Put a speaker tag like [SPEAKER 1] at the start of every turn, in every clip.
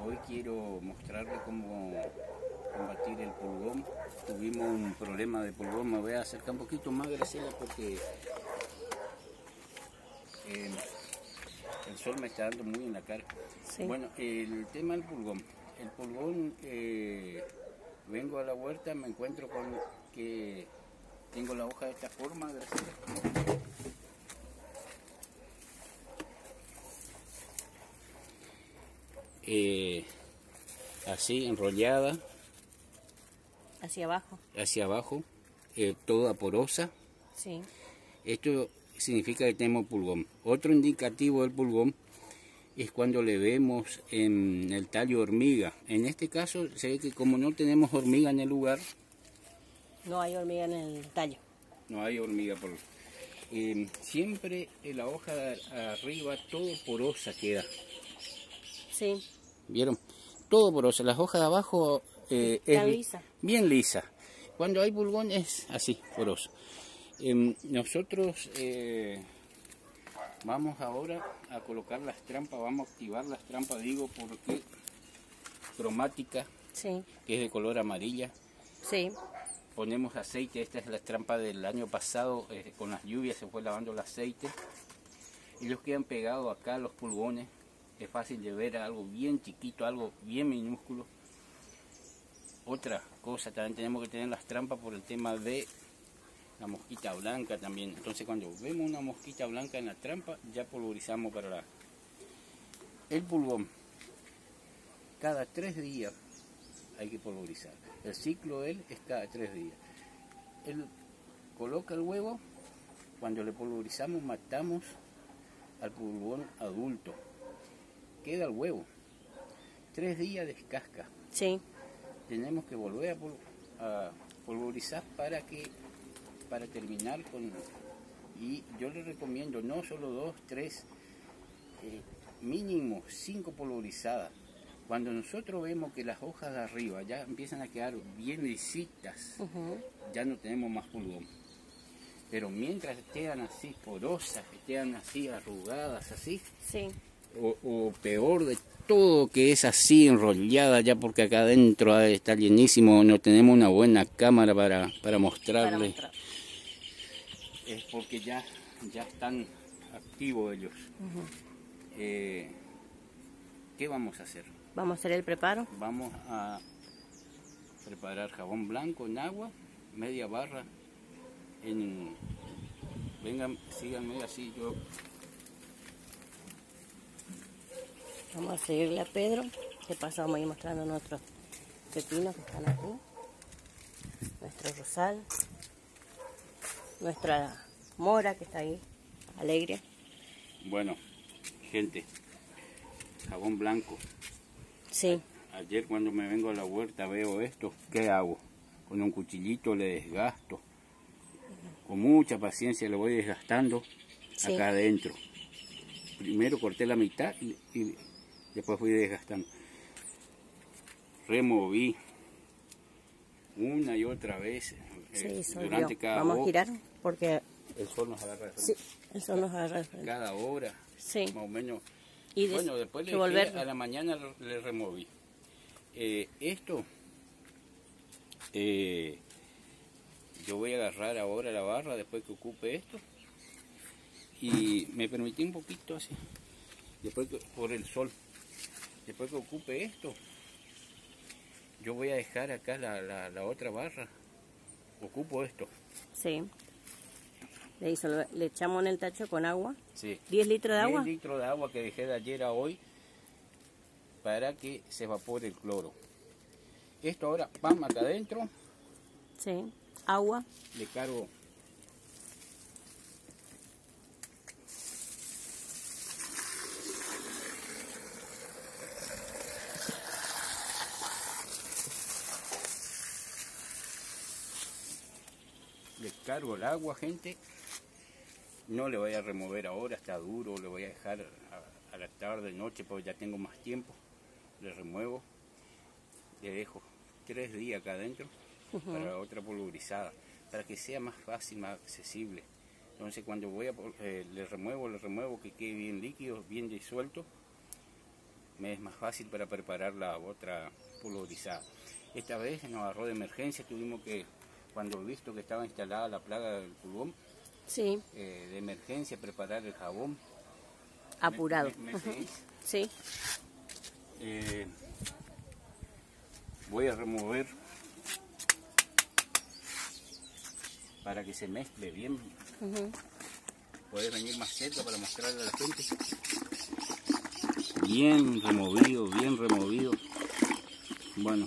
[SPEAKER 1] Hoy quiero mostrarles cómo combatir el pulgón. Tuvimos un problema de pulgón. Me voy a acercar un poquito más, Graciela, porque el sol me está dando muy en la cara.
[SPEAKER 2] Sí.
[SPEAKER 1] Bueno, el tema del pulgón. El pulgón, vengo a la huerta, me encuentro con que tengo la hoja de esta forma, Graciela. Así enrollada
[SPEAKER 2] Hacia abajo.
[SPEAKER 1] hacia abajo, toda porosa.
[SPEAKER 2] Sí.
[SPEAKER 1] Esto significa que tenemos pulgón. Otro indicativo del pulgón es cuando le vemos en el tallo hormiga. En este caso se ve que como no tenemos hormiga en el lugar,
[SPEAKER 2] No hay hormiga en el tallo.
[SPEAKER 1] no hay hormiga por siempre en la hoja de arriba todo porosa queda.
[SPEAKER 2] Sí.
[SPEAKER 1] ¿Vieron? Todo porosa. Las hojas de abajo
[SPEAKER 2] Está lisa.
[SPEAKER 1] Bien lisa. Cuando hay pulgón es así, poroso. Nosotros vamos ahora a colocar las trampas, vamos a activar las trampas, digo, porque cromática,
[SPEAKER 2] Sí.
[SPEAKER 1] que es de color amarilla.
[SPEAKER 2] Sí.
[SPEAKER 1] Ponemos aceite, esta es la trampa del año pasado, con las lluvias se fue lavando el aceite. Ellos quedan pegados acá, los pulgones. Es fácil de ver algo bien chiquito, algo bien minúsculo. Otra cosa, también tenemos que tener las trampas por el tema de la mosquita blanca también. Entonces cuando vemos una mosquita blanca en la trampa, ya pulverizamos para el pulgón. Cada 3 días hay que pulverizar. El ciclo de él es cada 3 días. Él coloca el huevo, cuando le pulverizamos matamos al pulgón adulto. Queda el huevo. 3 días descasca.
[SPEAKER 2] Sí.
[SPEAKER 1] Tenemos que volver a pulverizar para terminar con. Y yo les recomiendo no solo 2, 3, mínimo 5 pulverizadas. Cuando nosotros vemos que las hojas de arriba ya empiezan a quedar bien lisitas, ya no tenemos más pulgón. Pero mientras estén así porosas, estén así arrugadas, así,
[SPEAKER 2] Sí.
[SPEAKER 1] o peor de todo, que es así enrollada, ya porque acá adentro está llenísimo, no tenemos una buena cámara para mostrarle. Es porque ya están activos ellos. ¿Qué vamos a hacer?
[SPEAKER 2] Vamos a hacer el preparo.
[SPEAKER 1] Vamos a preparar jabón blanco en agua, media barra. Vengan, síganme así, yo.
[SPEAKER 2] Vamos a seguirle a Pedro. De paso vamos a ir mostrando nuestros pepinos que están aquí. Nuestro rosal. Nuestra mora que está ahí, alegre.
[SPEAKER 1] Bueno, gente, jabón blanco.
[SPEAKER 2] Sí.
[SPEAKER 1] Ayer cuando me vengo a la huerta veo esto, ¿qué hago? Con un cuchillito le desgasto. Con mucha paciencia le voy desgastando acá adentro. Primero corté la mitad y después fui desgastando. Removí una y otra vez durante cada hora.
[SPEAKER 2] Vamos a girar porque
[SPEAKER 1] el sol nos agarra.
[SPEAKER 2] Sí, el sol nos agarra.
[SPEAKER 1] Cada hora,
[SPEAKER 2] sí,
[SPEAKER 1] más o menos.
[SPEAKER 2] Y
[SPEAKER 1] bueno, después a la mañana le removí. Esto, yo voy a agarrar ahora la barra después que ocupe esto. Y me permití un poquito así, después por el sol. Después que ocupe esto, yo voy a dejar acá la otra barra. Ocupo esto.
[SPEAKER 2] Sí. Le echamos en el tacho con agua.
[SPEAKER 1] Sí.
[SPEAKER 2] 10 litros de agua.
[SPEAKER 1] 10 litros de agua que dejé de ayer a hoy para que se evapore el cloro. Esto ahora, pam, acá adentro.
[SPEAKER 2] Sí. Agua.
[SPEAKER 1] Le cargo. Le cargo el agua, gente. No le voy a remover ahora, está duro, le voy a dejar a la tarde, noche, porque ya tengo más tiempo. Le remuevo, le dejo 3 días acá adentro para la otra pulverizada, para que sea más fácil, más accesible. Entonces cuando voy a le remuevo que quede bien líquido, bien disuelto. me es más fácil para preparar la otra pulverizada. Esta vez nos agarró de emergencia, tuvimos que, cuando he visto que estaba instalada la plaga del pulgón,
[SPEAKER 2] Sí.
[SPEAKER 1] De emergencia preparar el jabón.
[SPEAKER 2] Apurado.
[SPEAKER 1] ¿Me seguís?
[SPEAKER 2] Sí.
[SPEAKER 1] Voy a remover para que se mezcle bien. Puedes venir más cerca para mostrarle a la gente. Bien removido, bien removido. Bueno,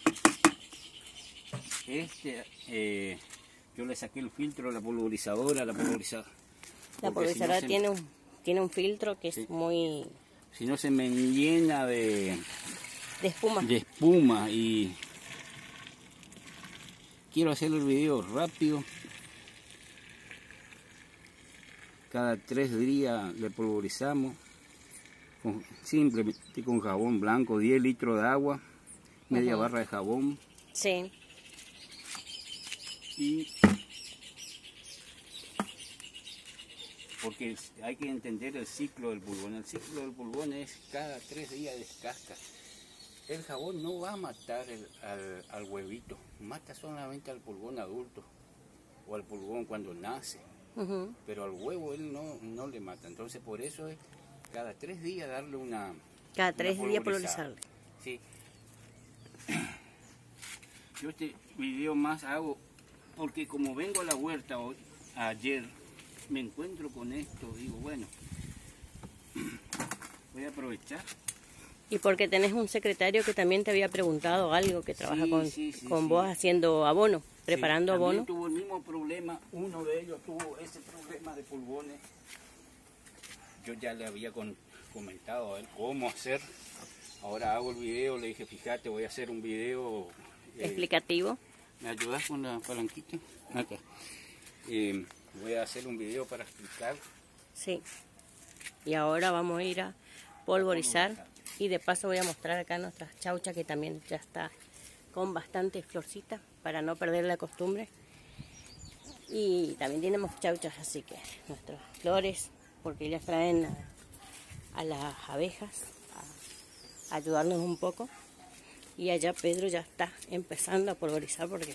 [SPEAKER 1] yo le saqué el filtro a la pulverizadora,
[SPEAKER 2] La pulverizadora
[SPEAKER 1] si
[SPEAKER 2] no tiene un filtro que es
[SPEAKER 1] sí,
[SPEAKER 2] muy...
[SPEAKER 1] Si no se me llena
[SPEAKER 2] de espuma.
[SPEAKER 1] De espuma y quiero hacer el video rápido. Cada 3 días le pulverizamos simplemente con jabón blanco, 10 litros de agua, media barra de jabón.
[SPEAKER 2] Sí.
[SPEAKER 1] Y porque hay que entender el ciclo del pulgón. El ciclo del pulgón es cada 3 días descasca. El jabón no va a matar al huevito, mata solamente al pulgón adulto o al pulgón cuando nace, pero al huevo él no le mata. Entonces por eso es cada 3 días darle una...
[SPEAKER 2] Cada 3 días pulverizarle.
[SPEAKER 1] Sí. Yo este video más hago porque como vengo a la huerta hoy, ayer, me encuentro con esto, digo bueno, voy a aprovechar.
[SPEAKER 2] Y porque tenés un secretario que también te había preguntado algo, que trabaja con vos haciendo abono, preparando abono.
[SPEAKER 1] Tuvo el mismo problema, uno de ellos tuvo ese problema de pulgones. Yo ya le había comentado a él cómo hacer. Ahora hago el video, le dije, fíjate, voy a hacer un video
[SPEAKER 2] explicativo.
[SPEAKER 1] ¿Me ayudas con la palanquita? Acá. Voy a hacer un video para explicar.
[SPEAKER 2] Sí. Y ahora vamos a ir a pulverizar. Y de paso voy a mostrar acá nuestras chauchas, que también ya está con bastante florcita para no perder la costumbre. Y también tenemos chauchas, así que nuestras flores, porque ellas traen a las abejas a ayudarnos un poco. Y allá Pedro ya está empezando a pulverizar porque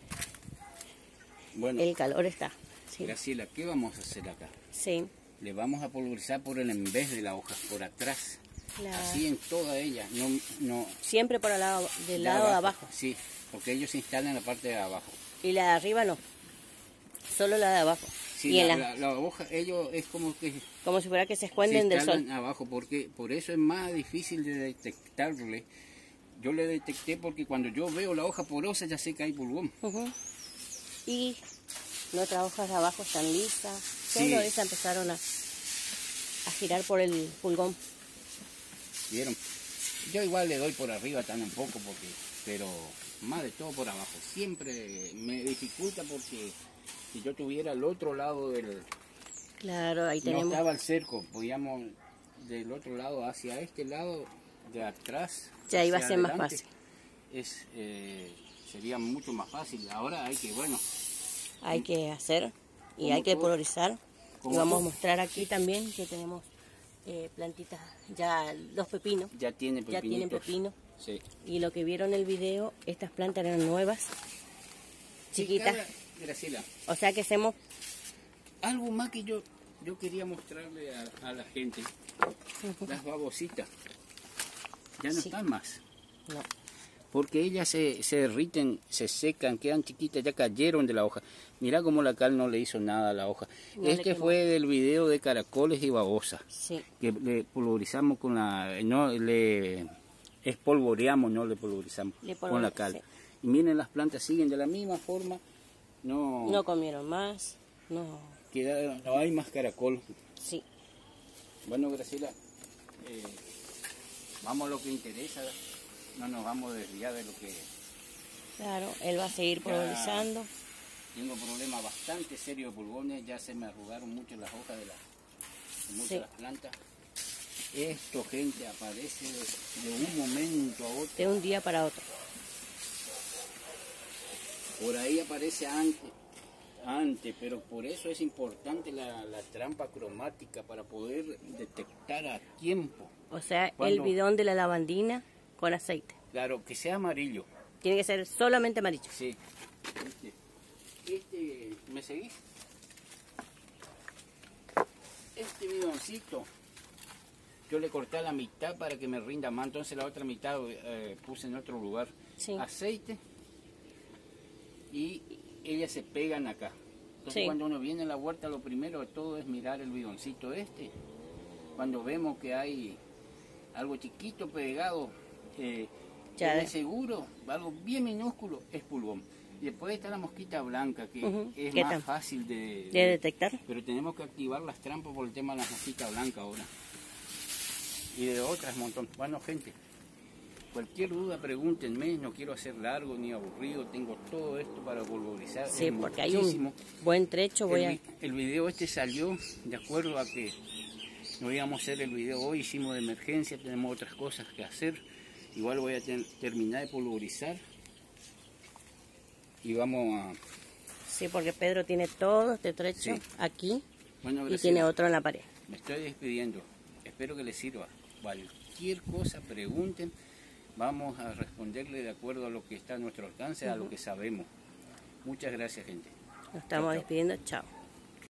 [SPEAKER 2] el calor está.
[SPEAKER 1] Sí. Graciela, ¿qué vamos a hacer acá?
[SPEAKER 2] Sí.
[SPEAKER 1] Le vamos a pulverizar por el en vez de la hoja, por atrás. Así en toda ella, no
[SPEAKER 2] siempre por el lado del lado de abajo.
[SPEAKER 1] Sí, porque ellos se instalan en la parte de abajo.
[SPEAKER 2] Y la de arriba no, solo la de abajo.
[SPEAKER 1] Sí,
[SPEAKER 2] y
[SPEAKER 1] la hoja, ellos es como que...
[SPEAKER 2] Como si fuera que se esconden del sol.
[SPEAKER 1] Abajo, porque por eso es más difícil de detectarle. Yo le detecté porque cuando yo veo la hoja porosa ya sé que hay pulgón.
[SPEAKER 2] Y nuestras hojas de abajo están listas. Solo esas empezaron a girar por el pulgón.
[SPEAKER 1] ¿Vieron? Yo igual le doy por arriba también un poco, pero más de todo por abajo. Siempre me dificulta porque si yo tuviera el otro lado del...
[SPEAKER 2] Claro, ahí tenemos...
[SPEAKER 1] No estaba el cerco, podíamos del otro lado hacia este lado de atrás.
[SPEAKER 2] Ya iba a ser más fácil.
[SPEAKER 1] Sería mucho más fácil. Ahora hay que,
[SPEAKER 2] hay que hacer y hay que pulverizar. Y vamos a mostrar aquí también que tenemos plantitas, ya los pepinos.
[SPEAKER 1] Ya tienen
[SPEAKER 2] pepino.
[SPEAKER 1] Sí.
[SPEAKER 2] Y lo que vieron en el video, estas plantas eran nuevas, chiquitas.
[SPEAKER 1] Graciela.
[SPEAKER 2] O sea que hacemos...
[SPEAKER 1] Algo más que yo quería mostrarle a la gente. Las babositas. Ya no están más.
[SPEAKER 2] No.
[SPEAKER 1] Porque ellas se derriten, se secan, quedan chiquitas, ya cayeron de la hoja. Mirá cómo la cal no le hizo nada a la hoja. Este fue del video de caracoles y babosas.
[SPEAKER 2] Sí.
[SPEAKER 1] Que le pulverizamos con la... No, le espolvoreamos, no le pulverizamos con la cal. Sí. Y miren, las plantas siguen de la misma forma. No
[SPEAKER 2] comieron más. No
[SPEAKER 1] hay más caracol.
[SPEAKER 2] Sí.
[SPEAKER 1] Bueno, Graciela, vamos a lo que interesa. No nos vamos a desviar de lo que...
[SPEAKER 2] Claro, él va a seguir pulverizando.
[SPEAKER 1] Tengo problemas bastante serios de pulgones, ya se me arrugaron mucho las hojas de muchas de las plantas. Esto, gente, aparece de un momento a otro.
[SPEAKER 2] De un día para otro.
[SPEAKER 1] Por ahí aparece antes, pero por eso es importante la trampa cromática para poder detectar a tiempo.
[SPEAKER 2] O sea, el
[SPEAKER 1] Cuando-
[SPEAKER 2] bidón de la lavandina con aceite.
[SPEAKER 1] Claro, que sea amarillo.
[SPEAKER 2] Tiene que ser solamente amarillo.
[SPEAKER 1] Sí. ¿Me seguís? Este bidoncito, yo le corté a la mitad para que me rinda más, entonces la otra mitad puse en otro lugar.
[SPEAKER 2] Sí.
[SPEAKER 1] Aceite y ellas se pegan acá. Entonces
[SPEAKER 2] Sí.
[SPEAKER 1] cuando uno viene a la huerta, lo primero de todo es mirar el bidoncito este. Cuando vemos que hay algo chiquito pegado,
[SPEAKER 2] Ya
[SPEAKER 1] es seguro, algo bien minúsculo, es pulgón. Y después está la mosquita blanca, que
[SPEAKER 2] Ujú.
[SPEAKER 1] es
[SPEAKER 2] ¿Qué
[SPEAKER 1] más
[SPEAKER 2] tal?
[SPEAKER 1] fácil
[SPEAKER 2] ¿De detectar?
[SPEAKER 1] pero tenemos que activar las trampas por el tema de las mosquitas blancas ahora. Y de otras montón. Bueno, gente, cualquier duda pregúntenme, no quiero hacer largo ni aburrido, tengo todo esto para polvorizar.
[SPEAKER 2] Sí,
[SPEAKER 1] es
[SPEAKER 2] porque hay
[SPEAKER 1] muchísimo.
[SPEAKER 2] un buen trecho. Voy a...
[SPEAKER 1] El video este salió de acuerdo a que no íbamos a hacer el video hoy, hicimos de emergencia, tenemos otras cosas que hacer. Igual voy a terminar de polvorizar y vamos a...
[SPEAKER 2] Sí, porque Pedro tiene todo este trecho
[SPEAKER 1] Sí.
[SPEAKER 2] aquí
[SPEAKER 1] Bueno,
[SPEAKER 2] y
[SPEAKER 1] Graciela,
[SPEAKER 2] tiene otro en la pared.
[SPEAKER 1] me estoy despidiendo. Espero que les sirva. Cualquier cosa pregunten, vamos a responderle de acuerdo a lo que está a nuestro alcance, a lo que sabemos. Muchas gracias, gente.
[SPEAKER 2] Nos estamos
[SPEAKER 1] Chau, chau.
[SPEAKER 2] despidiendo. Chao.